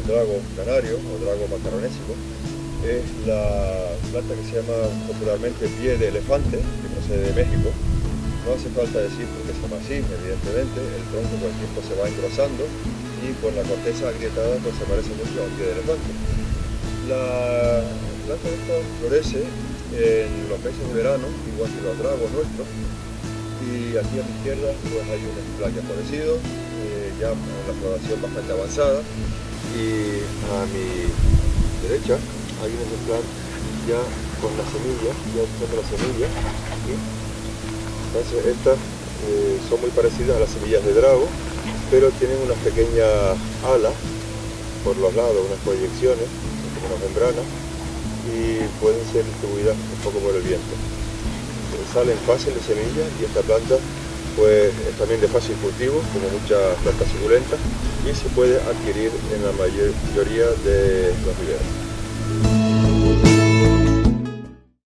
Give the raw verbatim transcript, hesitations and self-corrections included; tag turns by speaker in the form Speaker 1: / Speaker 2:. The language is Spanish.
Speaker 1: drago canario o drago macaronésico. Es la planta que se llama popularmente pie de elefante, que procede de México. No hace falta decir por qué se llama así, evidentemente, el tronco con el tiempo se va engrosando y con la corteza agrietada pues se parece mucho a un pie de elefante. La planta esta florece en los meses de verano, igual que los dragos nuestros, y aquí a mi izquierda pues hay un ejemplar ya florecido, eh, ya con la floración bastante avanzada, y a mi derecha hay un ejemplar ya con las semillas, ya echando las semillas. ¿Sí? Entonces estas eh, son muy parecidas a las semillas de drago, pero tienen unas pequeñas alas por los lados, unas proyecciones, como unas membranas, y pueden ser distribuidas un poco por el viento. Eh, salen fácil de semillas y esta planta pues es también de fácil cultivo, como muchas plantas suculentas, y se puede adquirir en la mayoría de los viveros.